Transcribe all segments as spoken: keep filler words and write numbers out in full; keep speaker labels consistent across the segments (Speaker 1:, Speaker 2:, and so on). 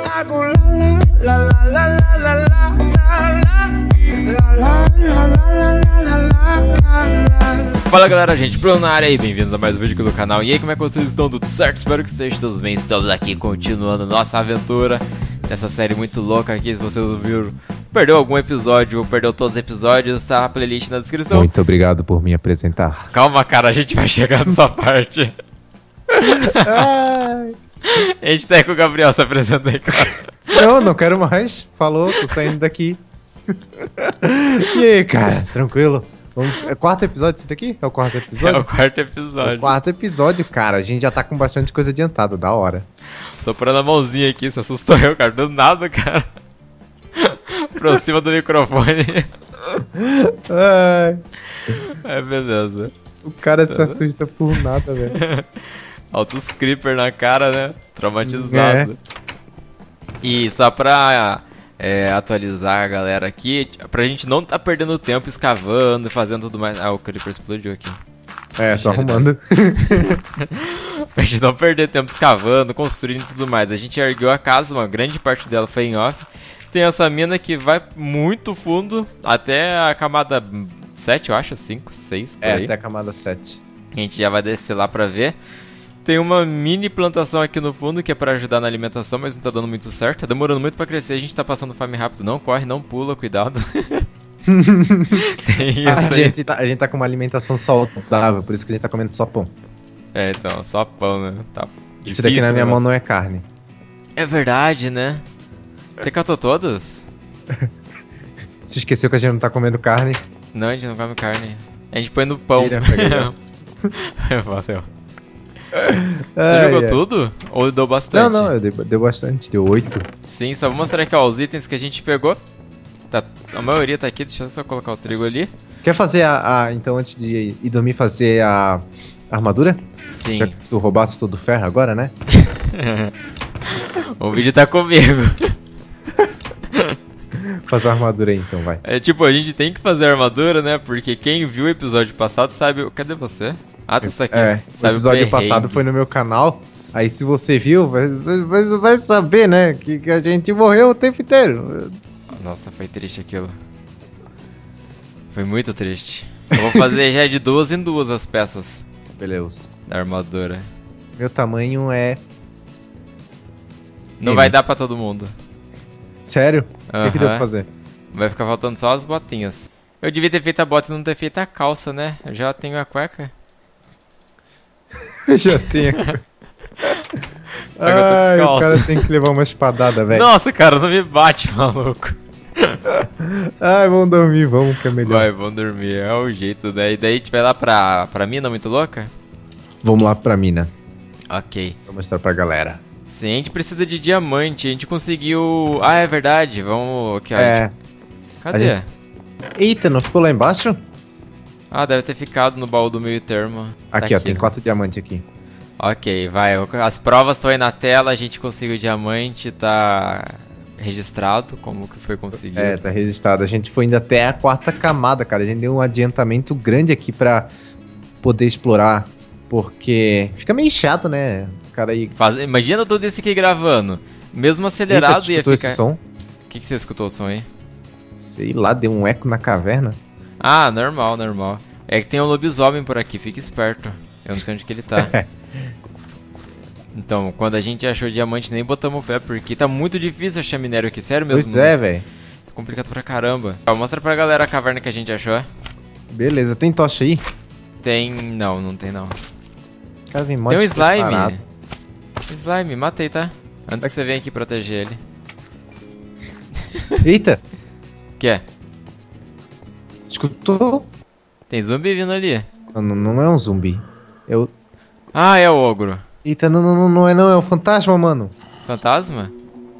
Speaker 1: Fala galera, gente, Bruno na área e bem-vindos a mais um vídeo aqui do canal. E aí, como é que vocês estão? Tudo certo? Espero que estejam todos bem. Estamos aqui continuando nossa aventura nessa série muito louca aqui. Se vocês viram, perdeu algum episódio ou perdeu todos os episódios, tá a playlist na descrição.
Speaker 2: Muito obrigado por me apresentar.
Speaker 1: Calma, cara, a gente vai chegar nessa parte.
Speaker 2: Ai.
Speaker 1: A gente tá aí com o Gabriel, se apresenta aí, cara.
Speaker 2: Não, não quero mais. Falou, tô saindo daqui. E aí, cara, tranquilo? É o quarto episódio isso daqui? É o quarto episódio?
Speaker 1: É o quarto episódio.
Speaker 2: É o quarto episódio, cara. A gente já tá com bastante coisa adiantada, da hora.
Speaker 1: Soprando a mãozinha aqui, se assustou eu, cara. Do nada, cara. Aproxima do microfone.
Speaker 2: Ai.
Speaker 1: É, beleza.
Speaker 2: O cara se assusta por nada, velho.
Speaker 1: Altos creeper na cara, né? Traumatizado.
Speaker 2: É.
Speaker 1: E só pra é, atualizar a galera aqui, pra gente não tá perdendo tempo escavando e fazendo tudo mais. Ah, o creeper explodiu aqui.
Speaker 2: É, tô arrumando.
Speaker 1: Pra gente não perder tempo escavando, construindo e tudo mais. A gente ergueu a casa, uma grande parte dela foi em off. Tem essa mina que vai muito fundo, até a camada sete, eu acho, cinco, seis, por
Speaker 2: É,
Speaker 1: aí.
Speaker 2: até a camada sete.
Speaker 1: A gente já vai descer lá pra ver. Tem uma mini plantação aqui no fundo que é pra ajudar na alimentação, mas não tá dando muito certo. Tá demorando muito pra crescer, a gente tá passando fome rápido. Não corre, não pula, cuidado. Tem isso
Speaker 2: a,
Speaker 1: aí.
Speaker 2: gente tá, a gente tá com uma alimentação saudável, por isso que a gente tá comendo só pão.
Speaker 1: É, então, só pão, né? Tá
Speaker 2: Isso daqui na minha mão não é carne.
Speaker 1: É verdade, né? Você catou todas?
Speaker 2: Se esqueceu que a gente não tá comendo carne?
Speaker 1: Não, a gente não come carne. A gente põe no pão.
Speaker 2: Tira, pega.
Speaker 1: Valeu. Você
Speaker 2: Ai,
Speaker 1: jogou
Speaker 2: ai.
Speaker 1: tudo? Ou deu bastante?
Speaker 2: Não, não, eu dei, deu bastante, deu oito.
Speaker 1: Sim, só vou mostrar aqui, ó, os itens que a gente pegou. Tá, a maioria tá aqui, deixa eu só colocar o trigo ali.
Speaker 2: Quer fazer a, a- então, antes de ir dormir, fazer a armadura?
Speaker 1: Sim.
Speaker 2: Já que tu roubasse todo o ferro agora, né?
Speaker 1: O vídeo tá comigo.
Speaker 2: Faz a armadura aí, então, vai.
Speaker 1: É tipo, a gente tem que fazer a armadura, né? Porque quem viu o episódio passado sabe... Cadê você? Ah, tá aqui.
Speaker 2: É, o
Speaker 1: Sabe
Speaker 2: episódio
Speaker 1: perrengue.
Speaker 2: passado foi no meu canal. Aí se você viu, vai, vai, vai saber, né? Que, que a gente morreu o tempo inteiro.
Speaker 1: Nossa, foi triste aquilo. Foi muito triste. Eu vou fazer já de duas em duas as peças
Speaker 2: Beleza.
Speaker 1: da armadura.
Speaker 2: Meu tamanho é...
Speaker 1: Não
Speaker 2: M.
Speaker 1: vai dar pra todo mundo.
Speaker 2: Sério? O que, que deu
Speaker 1: Aham.
Speaker 2: pra fazer?
Speaker 1: Vai ficar faltando só as botinhas. Eu devia ter feito a bota e não ter feito a calça, né? Eu já tenho a cueca.
Speaker 2: Já tenho.
Speaker 1: tô
Speaker 2: Ai, o
Speaker 1: descalço.
Speaker 2: cara tem que levar uma espadada, velho.
Speaker 1: Nossa, cara, não me bate, maluco.
Speaker 2: Ai, vamos dormir, vamos, que é melhor.
Speaker 1: Vai, vamos dormir. É o jeito, né? E daí a gente vai lá pra, pra mina muito louca?
Speaker 2: Vamos lá pra mina.
Speaker 1: Ok.
Speaker 2: Vou mostrar pra galera.
Speaker 1: Sim, a gente precisa de diamante. A gente conseguiu... Ah, é verdade. Vamos... Aqui, ó.
Speaker 2: É.
Speaker 1: Cadê?
Speaker 2: a gente- Eita, não ficou lá embaixo?
Speaker 1: Ah, deve ter ficado no baú do meio termo. Tá
Speaker 2: Aqui, ó, tem
Speaker 1: né?
Speaker 2: quatro diamantes aqui.
Speaker 1: Ok, vai. As provas estão aí na tela. A gente conseguiu o diamante. Tá registrado como que foi conseguido.
Speaker 2: É, tá registrado. A gente foi indo até a quarta camada, cara. A gente deu um adiantamento grande aqui pra poder explorar. Porque fica meio chato, né? Esse cara aí...
Speaker 1: Faz... Imagina tudo isso aqui gravando. Mesmo
Speaker 2: Eita,
Speaker 1: acelerado
Speaker 2: tu
Speaker 1: ia
Speaker 2: escutou
Speaker 1: ficar...
Speaker 2: esse som?
Speaker 1: O que, que você escutou o som aí?
Speaker 2: Sei lá, deu um eco na caverna.
Speaker 1: Ah, normal, normal. É que tem um lobisomem por aqui, fica esperto. Eu não sei onde que ele tá. Então, quando a gente achou diamante, nem botamos fé, porque tá muito difícil achar minério aqui, sério mesmo.
Speaker 2: Pois é, velho.
Speaker 1: Complicado pra caramba. Ó, mostra pra galera a caverna que a gente achou.
Speaker 2: Beleza, tem tocha aí?
Speaker 1: Tem... Não, não tem não.
Speaker 2: O cara vem mó
Speaker 1: Tem um slime.
Speaker 2: despreparado.
Speaker 1: Slime, matei, tá? Antes que você venha aqui proteger ele.
Speaker 2: Eita,
Speaker 1: Que é?
Speaker 2: escutou?
Speaker 1: Tem zumbi vindo ali.
Speaker 2: Não, não, não é um zumbi. Eu...
Speaker 1: Ah, é o ogro.
Speaker 2: Eita, não, não, não, não é não, é um fantasma, mano.
Speaker 1: Fantasma?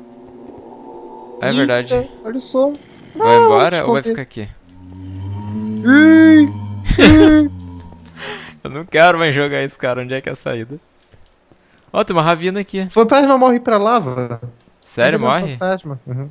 Speaker 1: É
Speaker 2: Eita,
Speaker 1: verdade.
Speaker 2: olha só.
Speaker 1: Vai
Speaker 2: Não,
Speaker 1: embora ou vai
Speaker 2: esconder.
Speaker 1: ficar aqui?
Speaker 2: Ih,
Speaker 1: Eu não quero mais jogar esse cara. Onde é que é a saída? Ó, tem uma ravina aqui.
Speaker 2: Fantasma morre pra lava.
Speaker 1: Sério,
Speaker 2: Mas ele é um
Speaker 1: morre?
Speaker 2: Fantasma. Uhum.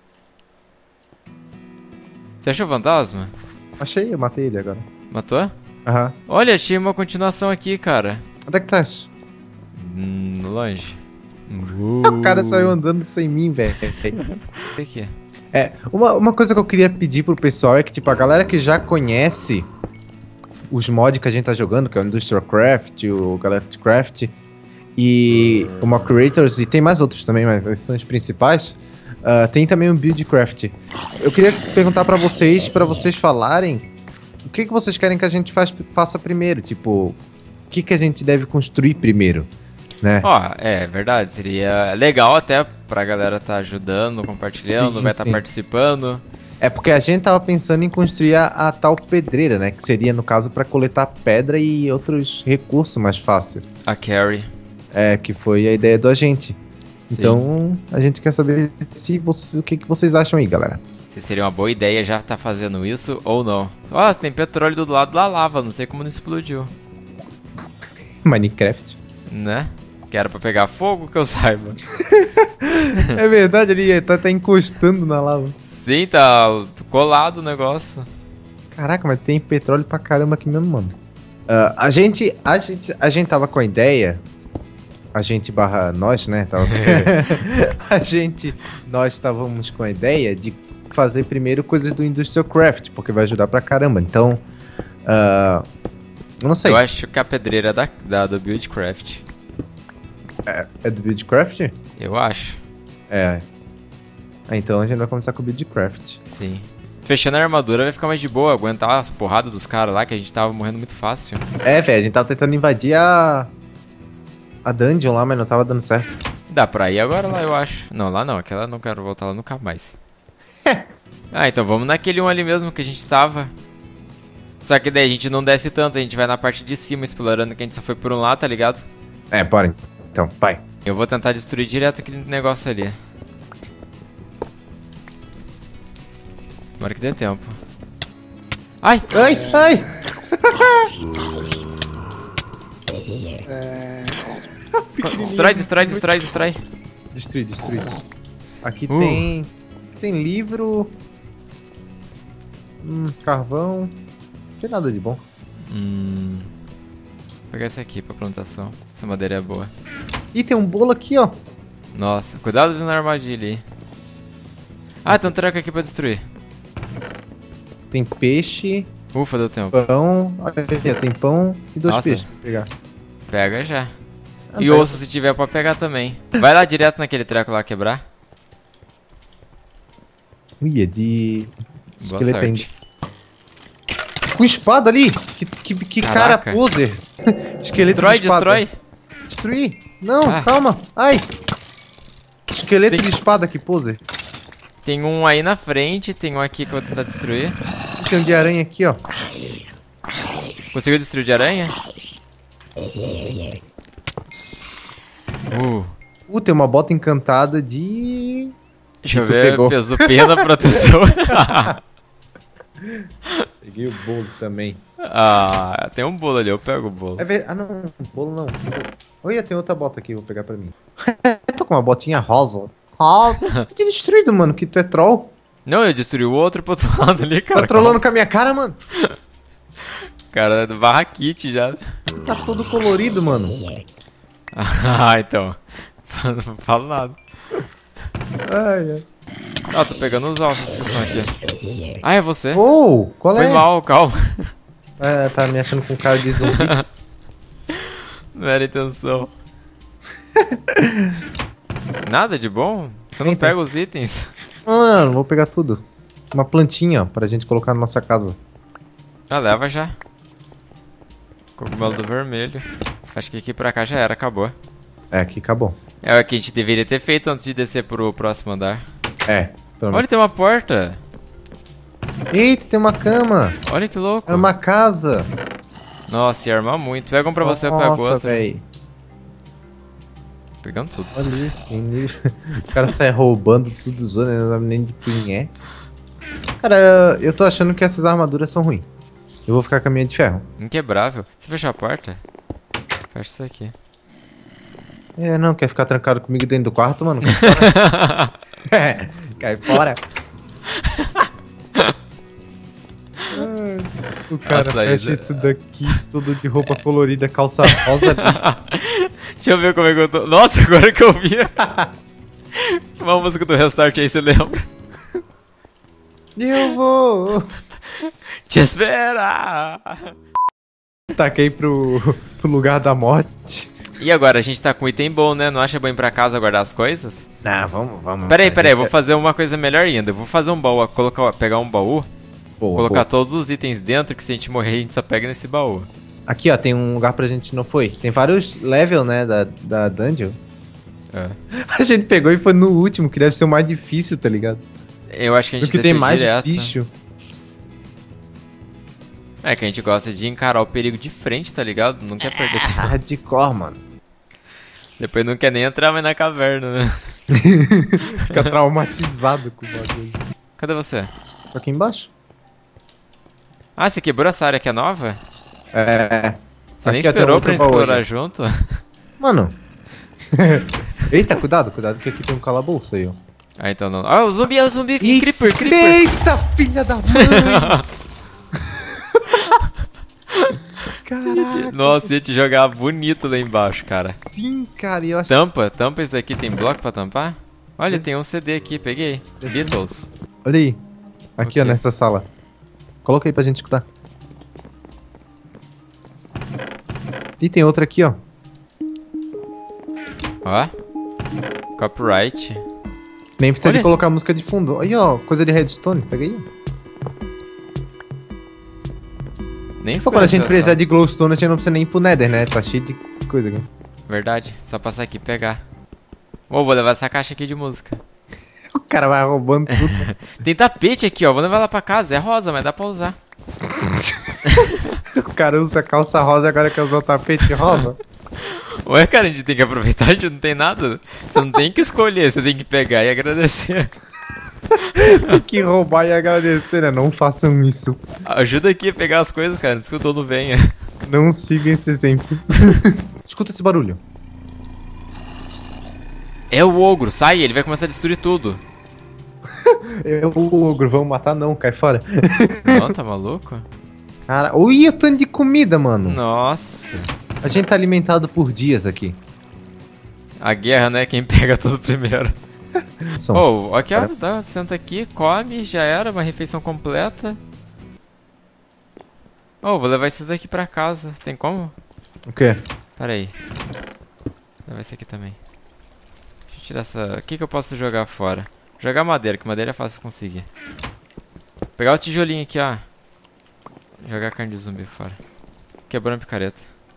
Speaker 1: Você achou o fantasma?
Speaker 2: Achei, eu matei ele agora.
Speaker 1: Matou?
Speaker 2: Aham.
Speaker 1: Olha, achei uma continuação aqui, cara.
Speaker 2: Onde é que tá?
Speaker 1: Hum, longe. Uh.
Speaker 2: O cara saiu andando sem mim, velho.
Speaker 1: O que que é?
Speaker 2: É, uma, uma coisa que eu queria pedir pro pessoal é que, tipo, a galera que já conhece os mods que a gente tá jogando, que é o Industrial Craft, o Galactic Craft e o Mock Creators, e tem mais outros também, mas esses são os principais. Uh, tem também o Buildcraft. Eu queria perguntar pra vocês, pra vocês falarem o que, que vocês querem que a gente faz, faça primeiro, tipo, o que, que a gente deve construir primeiro, né?
Speaker 1: Ó, é verdade, seria legal até pra galera tá ajudando, compartilhando,
Speaker 2: Sim,
Speaker 1: vai estar
Speaker 2: sim.
Speaker 1: participando.
Speaker 2: É porque a gente tava pensando em construir a, a tal pedreira, né? Que seria, no caso, pra coletar pedra e outros recursos mais fácil.
Speaker 1: A Carrie.
Speaker 2: É, que foi a ideia do agente.
Speaker 1: Sim.
Speaker 2: Então, a gente quer saber se vocês, o que, que vocês acham aí, galera.
Speaker 1: Se seria uma boa ideia já tá fazendo isso ou não. Ó, tem petróleo do lado da lava, não sei como não explodiu.
Speaker 2: Minecraft.
Speaker 1: Né? Que era pra pegar fogo, que eu saiba.
Speaker 2: É verdade, ele tá, tá encostando na lava.
Speaker 1: Sim, tá colado o negócio.
Speaker 2: Caraca, mas tem petróleo pra caramba aqui mesmo, mano. Ah, a gente, a gente, a gente tava com a ideia, a gente barra nós, né? Tava... a gente, nós estávamos com a ideia de fazer primeiro coisas do Industrial Craft, porque vai ajudar pra caramba. Então, ah, eu não sei.
Speaker 1: Eu acho que a pedreira é da, da, do Buildcraft.
Speaker 2: É, é do Buildcraft?
Speaker 1: Eu acho.
Speaker 2: É. Ah, então a gente vai começar com o Buildcraft.
Speaker 1: Sim. Fechando a armadura vai ficar mais de boa, aguentar as porradas dos caras lá, que a gente tava morrendo muito fácil.
Speaker 2: É, velho, a gente tava tentando invadir a... a dungeon lá, mas não tava dando certo.
Speaker 1: Dá pra ir agora lá, eu acho. Não, lá não, aquela eu não quero voltar lá nunca mais. Ah, então vamos naquele um ali mesmo que a gente tava. Só que daí a gente não desce tanto, a gente vai na parte de cima explorando, que a gente só foi por um lado, tá ligado?
Speaker 2: É, bora. Então, vai.
Speaker 1: Eu vou tentar destruir direto aquele negócio ali. Tomara que dê tempo. Ai!
Speaker 2: Ai, ai!
Speaker 1: Destrói, destrói, destrói, destrói.
Speaker 2: Destruir, destruir. Aqui
Speaker 1: Uh.
Speaker 2: tem... tem livro... Hum, carvão... Não tem nada de bom.
Speaker 1: Hum... Vou pegar esse aqui pra plantação. Essa madeira é boa.
Speaker 2: Ih, tem um bolo aqui, ó.
Speaker 1: Nossa, cuidado na armadilha aí. Ah, tem um treco aqui pra destruir.
Speaker 2: Tem peixe,
Speaker 1: Ufa, deu tempo.
Speaker 2: pão... Olha aqui, tem pão e dois
Speaker 1: Nossa.
Speaker 2: peixes pra pegar.
Speaker 1: Pega já.
Speaker 2: Ah,
Speaker 1: E
Speaker 2: pega.
Speaker 1: osso se tiver pra pegar também. Vai lá direto naquele treco lá quebrar.
Speaker 2: Ui, é de...
Speaker 1: Boa
Speaker 2: esqueleto ainda.
Speaker 1: sorte.
Speaker 2: Com espada ali! Que, que, que cara
Speaker 1: Caraca.
Speaker 2: poser! Esqueleto
Speaker 1: Destrói,
Speaker 2: de espada.
Speaker 1: destrói.
Speaker 2: Destruir! Não,
Speaker 1: Ah.
Speaker 2: calma! Ai! Esqueleto
Speaker 1: Tem-
Speaker 2: de espada, que poser!
Speaker 1: Tem um aí na frente, tem um aqui que eu vou tentar destruir.
Speaker 2: Tem um de aranha aqui, ó.
Speaker 1: Conseguiu destruir de aranha? Uh,
Speaker 2: Uh, tem uma bota encantada de...
Speaker 1: deixa eu
Speaker 2: Tu
Speaker 1: ver,
Speaker 2: pegou.
Speaker 1: peso pena, proteção.
Speaker 2: Peguei o bolo também.
Speaker 1: Ah, tem um bolo ali, eu pego o bolo.
Speaker 2: É ver... Ah, não. Bolo não. Olha, tem outra bota aqui, vou pegar pra mim. Eu tô com uma botinha rosa. Rosa. Que destruído, mano, que tu é troll.
Speaker 1: Não, eu destruí o outro pro outro lado ali, cara.
Speaker 2: Tá trollando com a minha cara, mano.
Speaker 1: Cara, do barra kit já.
Speaker 2: Tu tá todo colorido, mano.
Speaker 1: Ah, então. Não falo nada.
Speaker 2: Ai, ai.
Speaker 1: Ah, tô pegando os ossos que estão aqui. Ah, é você?
Speaker 2: Oh, qual
Speaker 1: Foi
Speaker 2: é?
Speaker 1: mal, calma.
Speaker 2: É, tá me achando com cara de zumbi.
Speaker 1: Não era intenção. Nada de bom? Você não
Speaker 2: Tem, tem.
Speaker 1: pega os itens?
Speaker 2: Mano, vou pegar tudo. Uma plantinha, ó, pra gente colocar na nossa casa.
Speaker 1: Ah, leva já. Cogumelo do vermelho. Acho que aqui pra cá já era, acabou.
Speaker 2: É, aqui acabou.
Speaker 1: É o que a gente deveria ter feito antes de descer pro próximo andar.
Speaker 2: É, pelo
Speaker 1: Olha, tem uma porta.
Speaker 2: Eita, tem uma cama.
Speaker 1: Olha que louco.
Speaker 2: É uma casa.
Speaker 1: Nossa, ia armar muito. Pega um pra você, eu pego
Speaker 2: Nossa,
Speaker 1: outro.
Speaker 2: véi.
Speaker 1: Pegando tudo.
Speaker 2: Olha ali. tem livro. O cara sai roubando tudo dos outros, né? Não sabe nem de quem é. Cara, eu tô achando que essas armaduras são ruins. Eu vou ficar com a minha de ferro.
Speaker 1: Inquebrável. Você fechou a porta? Fecha isso aqui.
Speaker 2: É, não, quer ficar trancado comigo dentro do quarto, mano? É, cai fora. Ai, o cara
Speaker 1: Nossa,
Speaker 2: fecha
Speaker 1: Isa.
Speaker 2: isso daqui, tudo de roupa colorida, calça rosa.
Speaker 1: Deixa eu ver como é que eu tô. Nossa, agora que eu vi. Uma música do Restart aí, você lembra?
Speaker 2: Eu vou.
Speaker 1: Te esperar.
Speaker 2: Taquei pro, pro lugar da morte.
Speaker 1: E agora, a gente tá com item bom, né? Não acha bom ir pra casa guardar as coisas?
Speaker 2: Não, vamos, vamos.
Speaker 1: Peraí, peraí, eu
Speaker 2: gente...
Speaker 1: vou fazer uma coisa melhor ainda. Eu vou fazer um baú, colocar, pegar um baú,
Speaker 2: Boa,
Speaker 1: colocar
Speaker 2: boa.
Speaker 1: todos os itens dentro, que se a gente morrer, a gente só pega nesse baú.
Speaker 2: Aqui, ó, tem um lugar pra gente não foi. Tem vários levels, né, da, da dungeon.
Speaker 1: É.
Speaker 2: A gente pegou e foi no último, que deve ser o mais difícil, tá ligado?
Speaker 1: Eu acho que a gente
Speaker 2: Porque tem
Speaker 1: desceu
Speaker 2: mais
Speaker 1: direto.
Speaker 2: bicho.
Speaker 1: É que a gente gosta de encarar o perigo de frente, tá ligado? Não quer perder tempo.
Speaker 2: Hardcore, mano.
Speaker 1: Depois não quer nem entrar mais na caverna, né?
Speaker 2: Fica traumatizado com o bagulho.
Speaker 1: Cadê você?
Speaker 2: Tô aqui embaixo.
Speaker 1: Ah, você quebrou essa área que é nova?
Speaker 2: É.
Speaker 1: Você nem
Speaker 2: Aqui, ó, tem
Speaker 1: esperou
Speaker 2: outro
Speaker 1: pra gente
Speaker 2: baú
Speaker 1: explorar
Speaker 2: aí.
Speaker 1: junto?
Speaker 2: Mano. Eita, cuidado, cuidado, que aqui tem um calabouço aí, ó.
Speaker 1: Ah, então não. Ah, o zumbi, é o zumbi,
Speaker 2: Ih,
Speaker 1: creeper, creeper.
Speaker 2: Eita, filha da mãe! Caraca.
Speaker 1: Nossa, ia te jogar bonito lá embaixo, cara.
Speaker 2: Sim, cara, e eu acho
Speaker 1: Tampa, tampa isso daqui, tem bloco pra tampar? Olha,
Speaker 2: Esse-
Speaker 1: tem um C D aqui, peguei.
Speaker 2: Esse-
Speaker 1: Beatles.
Speaker 2: Olha aí. Aqui,
Speaker 1: Ok.
Speaker 2: ó, nessa sala. Coloca aí pra gente escutar. E tem outra aqui, ó.
Speaker 1: Ó. Copyright.
Speaker 2: Nem precisa
Speaker 1: Olha.
Speaker 2: de colocar música de fundo. Aí, ó, coisa de redstone. Pega aí.
Speaker 1: Nem
Speaker 2: Só quando a gente
Speaker 1: escolhi
Speaker 2: precisar
Speaker 1: essa.
Speaker 2: de glowstone, a gente não precisa nem ir pro nether, né? Tá cheio de coisa aqui.
Speaker 1: Verdade, só passar aqui e pegar. Ô, vou levar essa caixa aqui de música.
Speaker 2: O cara vai roubando tudo.
Speaker 1: Tem tapete aqui, ó. Vou levar lá pra casa. É rosa, mas dá pra usar.
Speaker 2: O cara usa calça rosa e agora quer usar o tapete rosa.
Speaker 1: Ué, cara, a gente tem que aproveitar, a gente não tem nada. Você não tem que escolher, você tem que pegar e agradecer.
Speaker 2: Tem que roubar e agradecer, né? Não façam isso.
Speaker 1: Ajuda aqui a pegar as coisas, cara, antes que o dono venha.
Speaker 2: Não sigam esse exemplo. Escuta esse barulho.
Speaker 1: É o ogro, sai, ele vai começar a destruir tudo.
Speaker 2: É o ogro, vamos matar não, cai fora.
Speaker 1: Não, tá maluco?
Speaker 2: Cara, ui, o tanto de comida, mano.
Speaker 1: Nossa.
Speaker 2: A gente tá alimentado por dias aqui.
Speaker 1: A guerra, né? Quem pega tudo primeiro.
Speaker 2: São.
Speaker 1: Oh, aqui, ó,
Speaker 2: Cara.
Speaker 1: dá, senta aqui, come, já era, uma refeição completa. Oh, vou levar esses daqui pra casa. Tem como?
Speaker 2: O quê?
Speaker 1: Pera aí. Vou levar esse aqui também. Deixa eu tirar essa... O que que eu posso jogar fora? Jogar madeira, que madeira é fácil de conseguir. Pegar o tijolinho aqui, ó. Jogar carne de zumbi fora. Quebrando a picareta.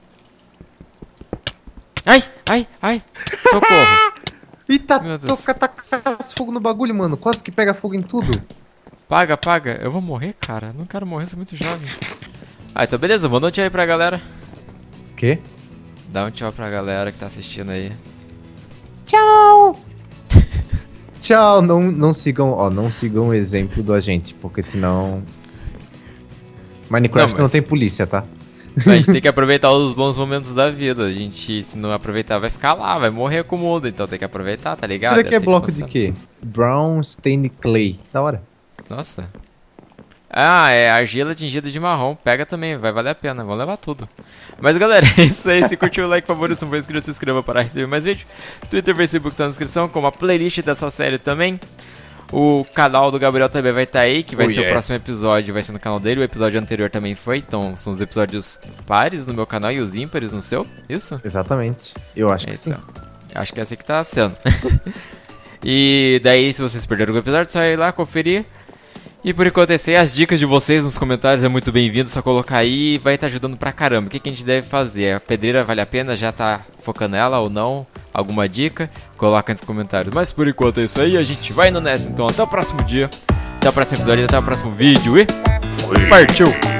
Speaker 1: Ai, ai, ai. Socorro.
Speaker 2: Eita,
Speaker 1: Meu Deus.
Speaker 2: toca, taca fogo no bagulho, mano. Quase que pega fogo em tudo.
Speaker 1: Paga, paga. Eu vou morrer, cara. Não quero morrer, sou muito jovem. Ah, então beleza. Manda um tchau aí pra galera.
Speaker 2: Quê?
Speaker 1: Dá um tchau pra galera que tá assistindo aí.
Speaker 2: Tchau! Tchau, não, não sigam, ó, não sigam o exemplo do agente, porque senão... Minecraft
Speaker 1: Não,
Speaker 2: não,
Speaker 1: mas-
Speaker 2: tem polícia, tá?
Speaker 1: A gente tem que aproveitar os bons momentos da vida. A gente, se não aproveitar, vai ficar lá, vai morrer com o mundo. Então tem que aproveitar, tá ligado?
Speaker 2: Isso daqui é
Speaker 1: assim que
Speaker 2: bloco de
Speaker 1: funciona.
Speaker 2: quê? Brown Stained Clay. Da hora.
Speaker 1: Nossa. Ah, é argila tingida de marrom. Pega também, vai valer a pena. Vamos levar tudo. Mas galera, é isso aí. Se curtiu, like, favorito, se não for inscrito, se inscreva para receber mais vídeos. Twitter, Facebook tá na descrição, com uma playlist dessa série também. O canal do Gabriel também vai estar aí, que vai
Speaker 2: Oh,
Speaker 1: ser
Speaker 2: yeah.
Speaker 1: o próximo episódio, vai ser no canal dele. O episódio anterior também foi, então são os episódios pares no meu canal e os ímpares no seu. Isso?
Speaker 2: Exatamente. Eu acho que
Speaker 1: Então, acho que é assim que tá sendo. E daí, se vocês perderam o episódio, só ir lá conferir. E por enquanto, é isso aí. As dicas de vocês nos comentários é muito bem-vindo. Só colocar aí, vai estar ajudando pra caramba. O que, que a gente deve fazer? A pedreira vale a pena? Já tá focando nela ou não? Alguma dica? Coloca nos comentários. Mas por enquanto é isso aí. A gente vai indo nessa. Então, até o próximo dia. Até o próximo episódio. Até o próximo vídeo. E partiu!